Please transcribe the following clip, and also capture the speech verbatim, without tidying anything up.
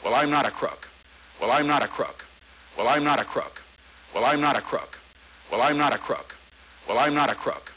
Well, I'm not a crook. Well, I'm not a crook. Well, I'm not a crook. Well, I'm not a crook. Well, I'm not a crook. Well, I'm not a crook.